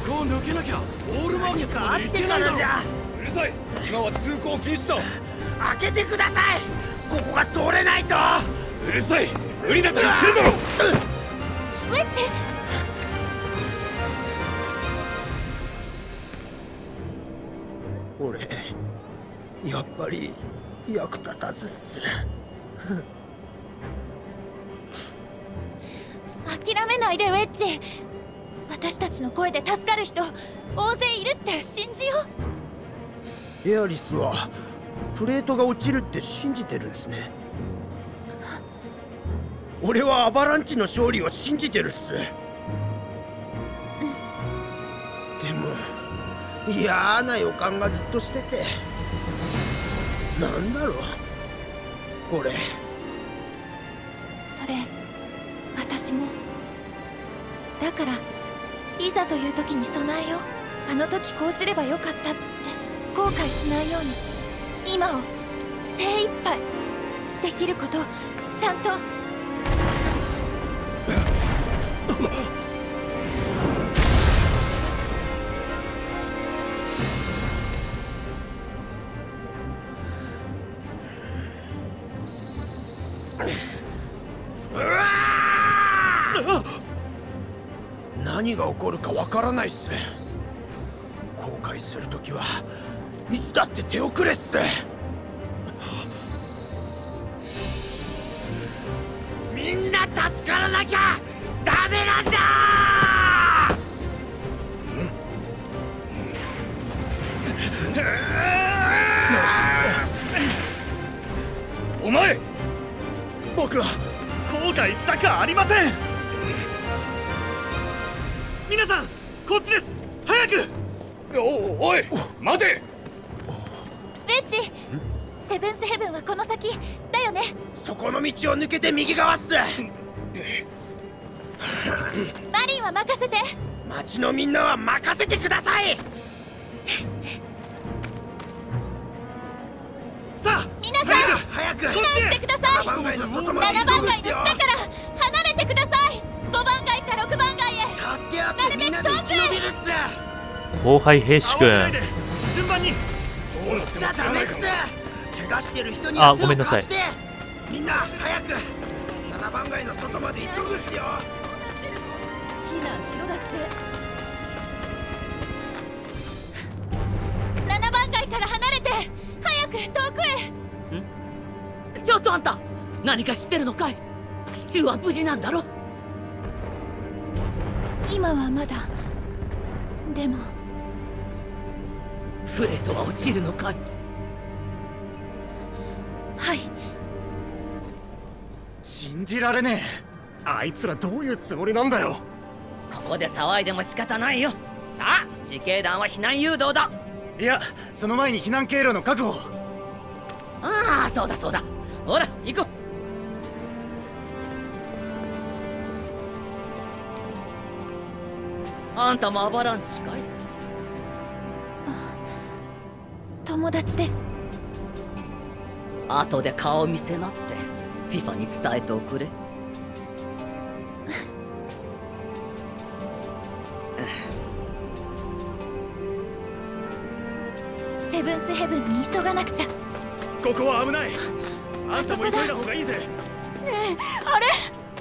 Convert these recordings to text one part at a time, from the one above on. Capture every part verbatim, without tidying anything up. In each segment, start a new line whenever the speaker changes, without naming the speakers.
こを抜けなきゃオールマーケットまで行けないだろ。うるさい、今は通行禁止だ。
開けてください。ここが通れないと。
うるさい、無理だと言ってるだろ。
ウェッジ。
俺やっぱり役立たずっす。
諦めないでウェッジ。私たちの声で助かる人大勢いるって信じよ
う。エアリスはプレートが落ちるって信じてるんですね。俺はアバランチの勝利を信じてるっす。でも嫌な予感がずっとしてて。なんだろうこれ。
それ私も。だからいざという時に備えよう。あの時こうすればよかったって後悔しないように今を精一杯できることちゃんと。
何が起こるかわからないっす。後悔するときはいつだって手遅れっす。みんな助からなきゃダメなんだ。
お前、僕は後悔したくありません。皆さんこっちです。早く。おおい待て。
ウェッジ、セブンスヘブンはこの先だよね。
そこの道を抜けて右側っす。
マリンは任せて。
町のみんなは任せてください。
さあ
皆さん
早く
避難してください。
ななばん街の外まで
ななばん街の
急ぐっすよ。
下から離れてください。ごばん街かろくばん街へ。
助け合ってみんなで生き延びるっす。
後輩兵士くん。
順番に。
どうしちゃダメっす。怪我してる人には手を貸して。みんな早くななばん街の外まで急ぐっすよ。
避難しろだって。ななばん街から離れて早く遠くへ。
ん？ちょっとあんた何か知ってるのかい？シチューは無事なんだろ？
今はまだ。でも
プレートは落ちるのかい？
はい。
信じられねえ。あいつらどういうつもりなんだよ。
ここで騒いでも仕方ないよ。さあ自警団は避難誘導だ。
いや、その前に避難経路の確保。
ああそうだそうだ。ほら行こう。あんたもアバランチかい？
友達です。
後で顔見せなってティファに伝えておくれ。
セブンスヘブンに急がなくちゃ。
ここは危ない。あんたも急いだ方がいいぜ。
ねえ、あれ。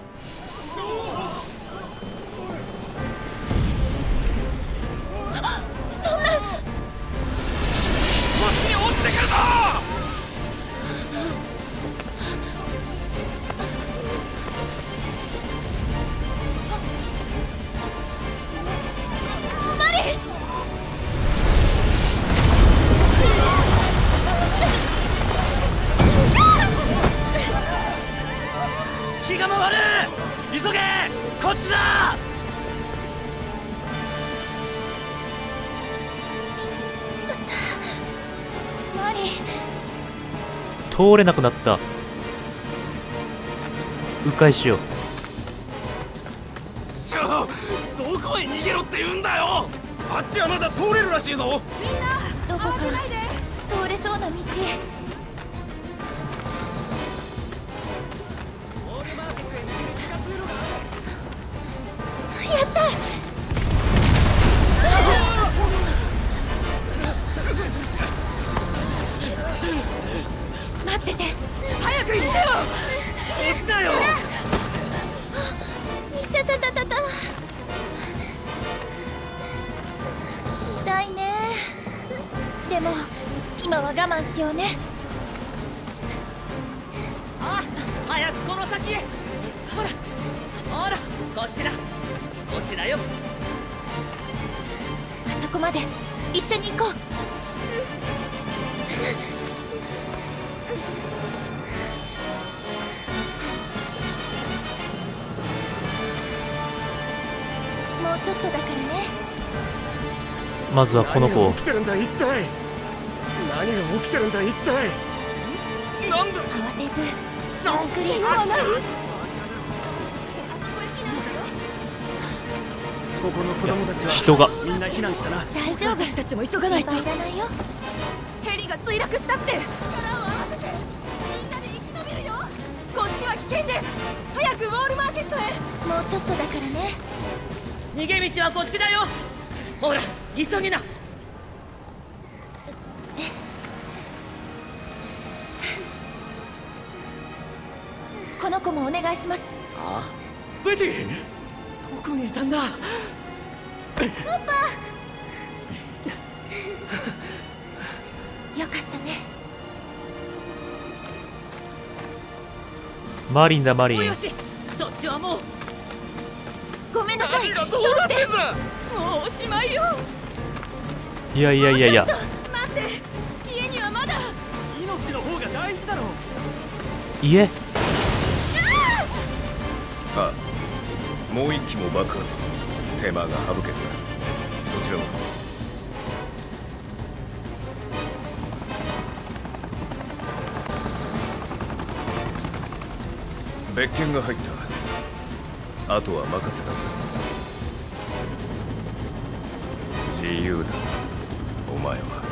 そんな。
こっちに落ちてくるぞ。
マリン。
気が回る。急げ、こっちだ。
マリン。
通れなくなった。迂回しよう。
ちょ、どこへ逃げろって言うんだよ。あっちはまだ通れるらしいぞ。
みんなどこか通れそうな道へ。やった。 今は我慢しようね。
あ、早くこの先へ。ほらほら、こっちだこっちだよ。
あそこまで一緒に行こう。もうちょっとだからね。
まずはこの子を。
何が起きてるんだ一体。何が起きてるんだ一体。なんだ。
慌てずゆっくり。
ここの子供たちは
人が
みんな避難したな。
大丈夫、私たちも急がないと。心配いらないよ。ヘリが墜落したって。力を合わせてみんなで生き延びるよ。こっちは危険です。早くウォールマーケットへ。もうちょっとだからね。
逃げ道はこっちだよ。ほら急ぎな。
この子もお願いします。
あ
あ、ベティ、どこにいたんだ。
パパよかったね。
マリンだマリン。
よし、そっちはもう。
ごめんなさい。
何がどうなってんだ。
もうおしまいよ。
いやいやいやいや。
待って、家にはまだ。
命の方が大事だろう。
家。
ああ、もう一機も爆発。手間が省けた。そちらは別件が入った。あとは任せたぞ。自由だお前は。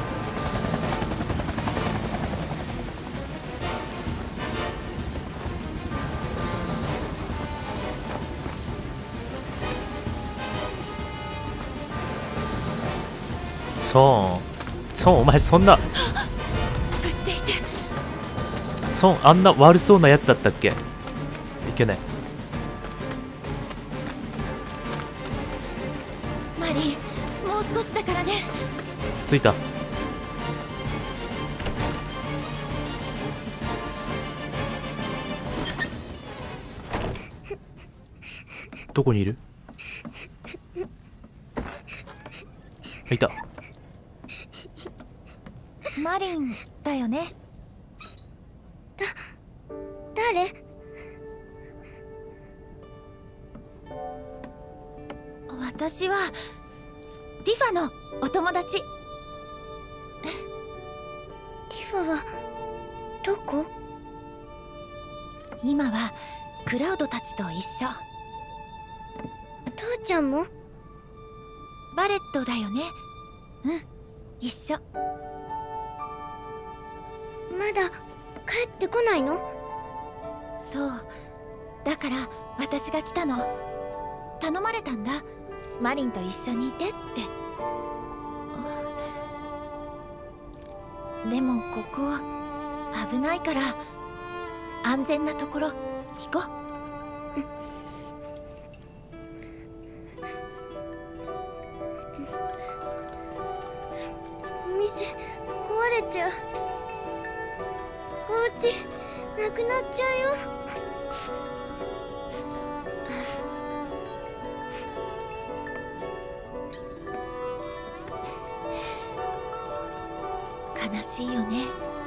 ソンソン、お前そんな
無事でいて。
ソンあんな悪そうなやつだったっけ。いけない。
マリン、もう少しだからね。
着いた。どこにいる。いた。
マリンだよね。だ、誰？私はティファのお友達。ティファはどこ？今はクラウドたちと一緒。父ちゃんも？バレットだよね。うん、一緒。まだ帰ってこないの？そう、だから私が来たの。頼まれたんだ、マリンと一緒にいてって。でもここ危ないから安全なところ行こう。お店壊れちゃう。お家なくなっちゃうよ。悲しいよね。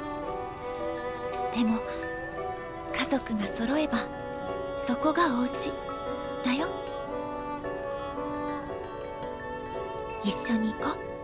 でも家族が揃えばそこがお家だよ。一緒に行こう。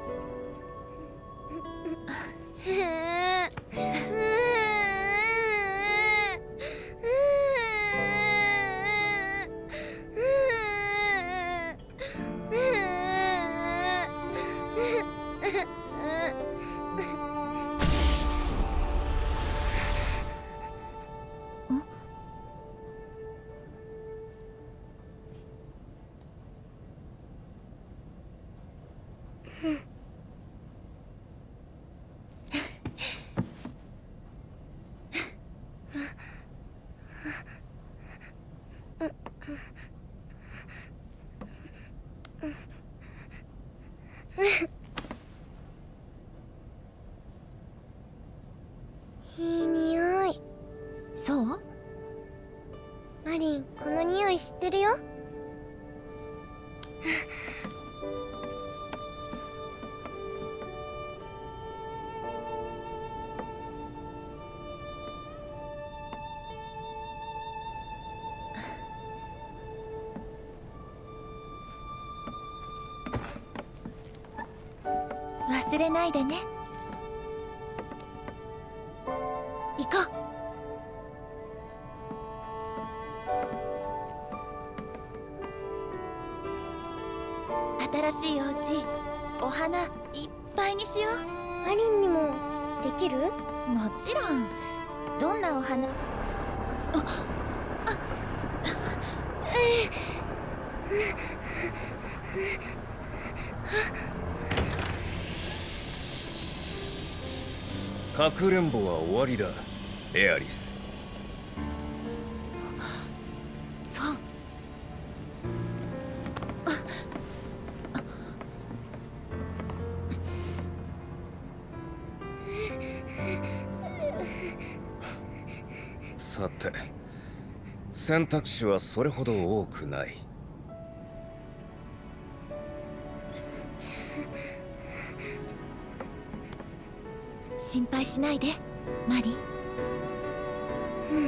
忘れないでね。行こう。新しいお家、お花いっぱいにしよう。
アリンにもできる？
もちろん。どんなお花？ああ
かくれんぼは終わりだ、エアリス。
そう。
さて、選択肢はそれほど多くない。
心配しないで、マリ。うん。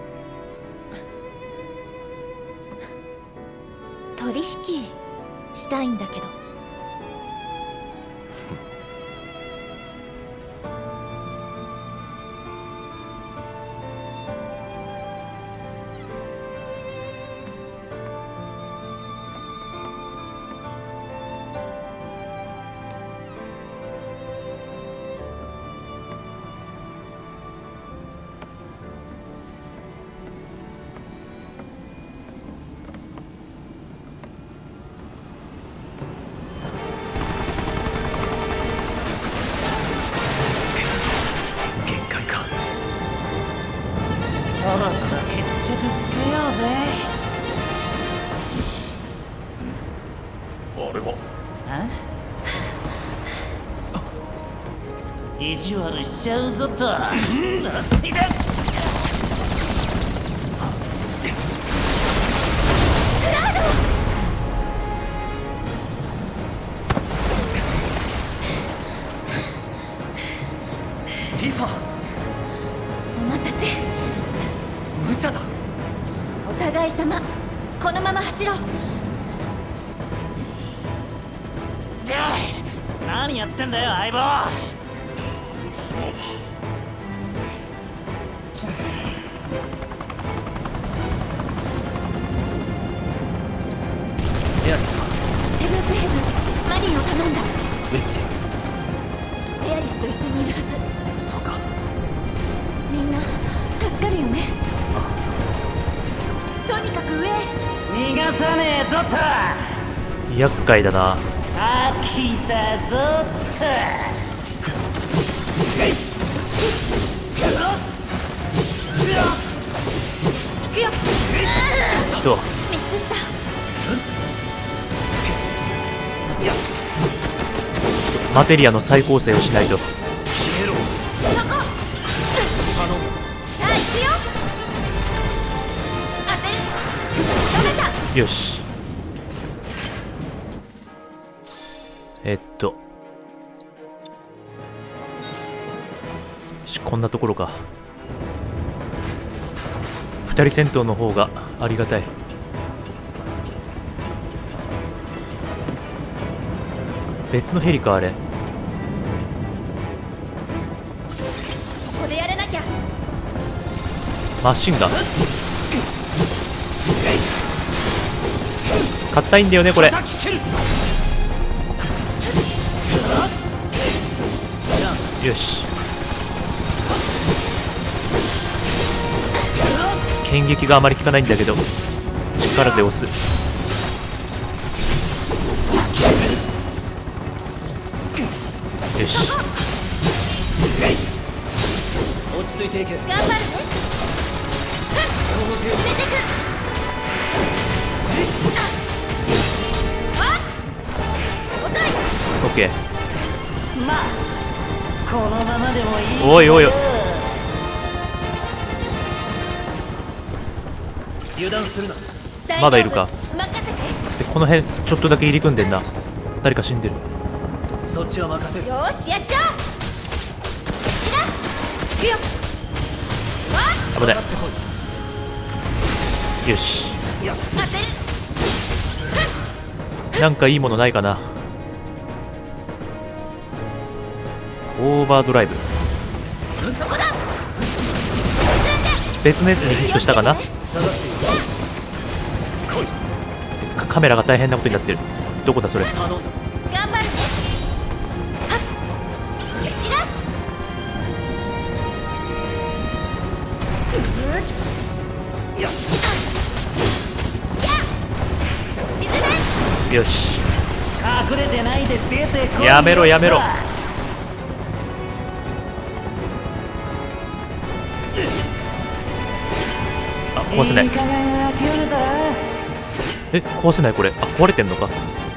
取引したいんだけど。
そろそろ決着つけようぜ。
あれは
意地悪しちゃうぞと。いて。
ティファ、
お待たせ。
無茶だ。
お互い様、このまま走ろう。
何やってんだよ相棒。
エアリスは
セブンスヘブン、マリンを頼んだ。
ウェッジ。
エアリスと一緒にいるはず。
そうか。
みんな助かるよね。とにかく上へ。
逃がさねえぞと。
厄介だな。
飽きたぞと。
行くよ。
どう？
ミスった。
マテリアの再構成をしないと。
そこ。さあ行くよ。当てる。止めた。
よし。えっとよし、こんなところか。二人戦闘の方がありがたい。別のヘリかあれ。
ここでやれなきゃ。
マシンガン硬いんだよねこれ。よし、剣撃があまり効かないんだけど力で押す。よし、
落ち着いていけ。
頑張るね。決めてく。あっ、遅い。
オッケー。
まあこのままでもいい。
おいおいおい、
油断するな。
まだいるか。
任せて。
でこの辺ちょっとだけ入り組んでんな。誰か死んでる。
そっちは任せる。
よーしやっちゃおう。いら行くよ。
危ない。よし、
当てる。
なんかいいものないかな。オーバードライブ。
どこだ。
別のやつにヒットしたかな。カカメラが大変なことになってる。どこだそれ。
頑張るね。はっ蹴散らす。やっ沈め。
よし、
隠れてないで出てこい。
やめろやめろ。あ、壊せない。え、壊せないこれ。あ、壊れてんのか。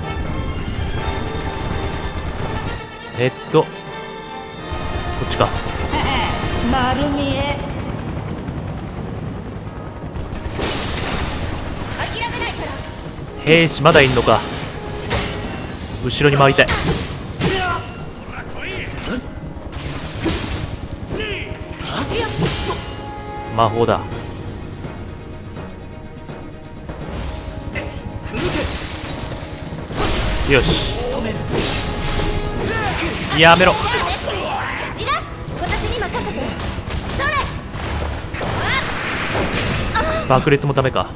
えっとこっちか。
丸見え。
諦めないから。
兵士まだいんのか。後ろに回りたい。魔法だ。よし、やめろ。
蹴散らす。私に任せて。それ。
爆裂もダメか。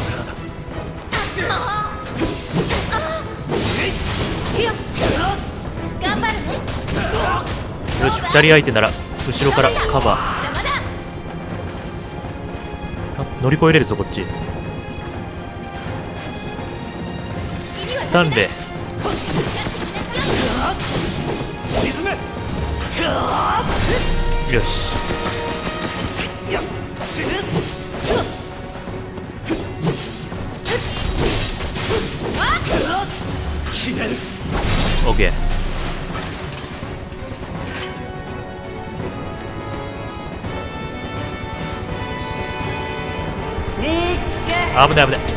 頑張るね。
よし、ふたり相手なら後ろからカバー。
邪魔だ。
あ、乗り越えれるぞこっち。スタンレー。よし、オッケー。危ない危ない。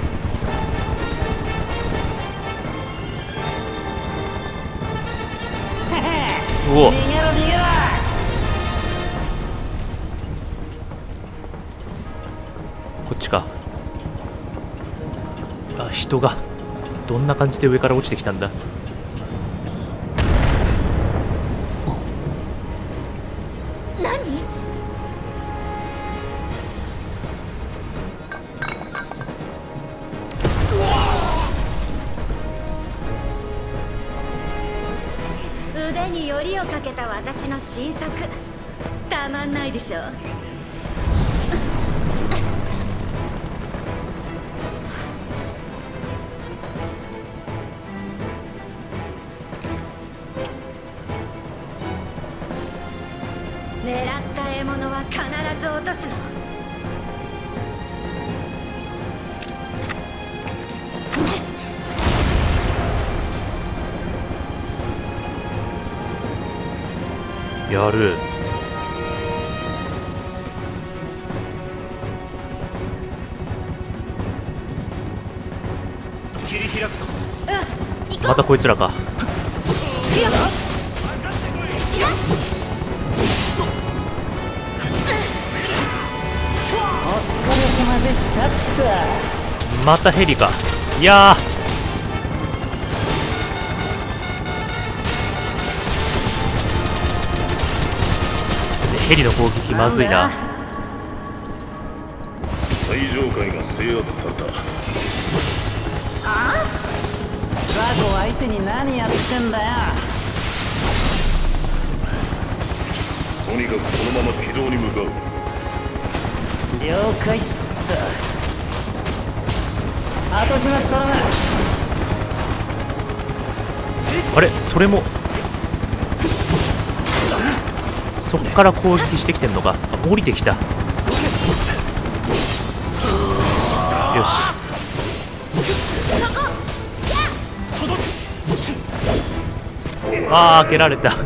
うお、こっちか。あ、人がどんな感じで上から落ちてきたんだ。
何？腕によりをかけた私の新作、たまんないでしょ。狙った獲物は必ず落とすの。
やる。
切り開くぞ。
またこいつらか。またヘリか。いやー、ヘリの攻撃まずいな。
最上階が制圧された。
ザゴ相手に何やってんだよ。
とにかくこのまま軌道に向かう。
了解っと。後始末頼む。
あれ、それもそっから攻撃してきてんのか。あ、降りてきた。よし、あー、開けられた。テ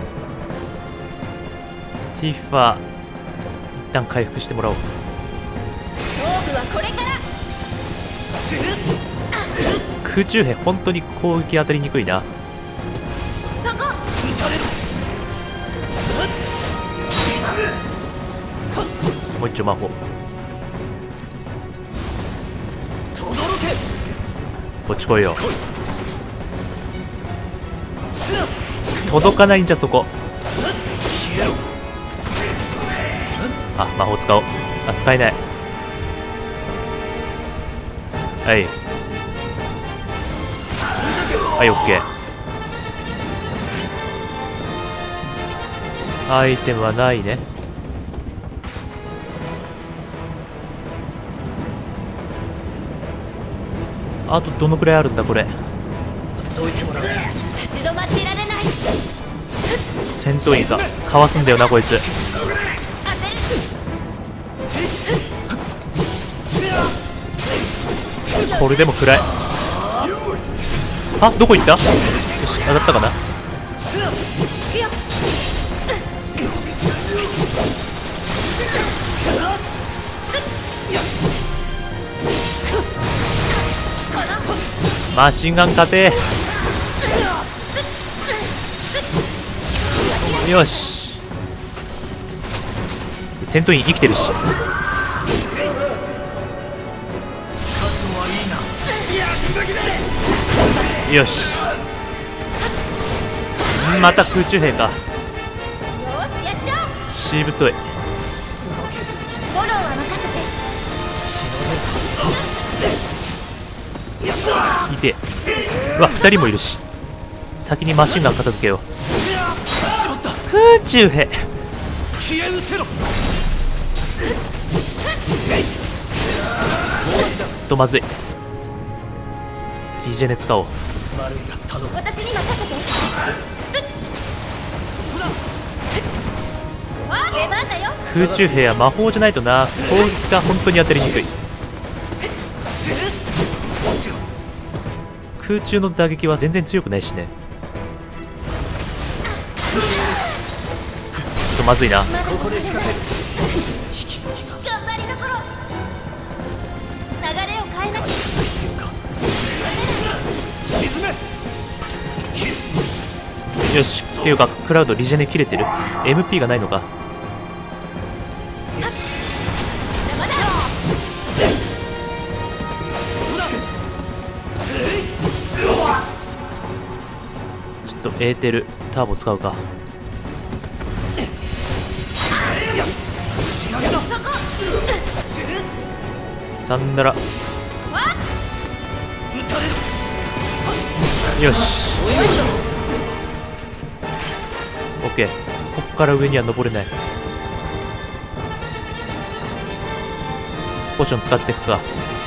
ィファ、一旦回復してもらおう。
勝負はこれから。
空中兵本当に攻撃当たりにくいな。
そこ
もう一丁魔法。こっち来いよ。届かないんじゃそこ。あ、魔法使おう。あ、使えない。はいはい、オッケー。アイテムはないね。あとどのくらいあるんだこれ。
立ち止まっていられない。
戦闘員がかわすんだよなこいつ。これでも暗い。あ、どこ行った。よし、当たったかな。マシンガン勝て。よし、戦闘員生きてるし。よし、また空中兵か。
よし、やっちゃおう。
しぶとい。
フォローは任せて。
いて、うわ、ふたりもいるし。先にマシンガン片付けよう。空中兵
消え失せろ。
とまずい。リジェネ使おう。
私に任せて。出番だよ。
空中兵は魔法じゃないとな。攻撃が本当に当たりにくい。空中の打撃は全然強くないしね。ちょっとまずいな。
頑張りどころ。流れを変えなきゃ。
よし、っていうかクラウドリジェネ切れてる。 エムピー がないのか。ちょっとエーテルターボ使うか。サンダラ。よし、オッケー。こっから上には登れない。ポーション使っていくか。